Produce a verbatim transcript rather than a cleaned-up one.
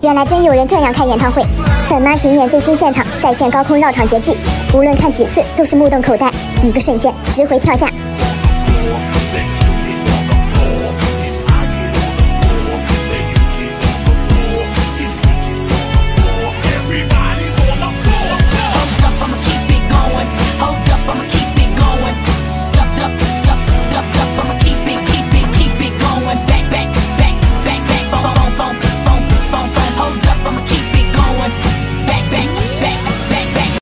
原来真有人这样看演唱会！粉妈巡演最新现场再现高空绕场绝技，无论看几次都是目瞪口呆，一个瞬间值回票价。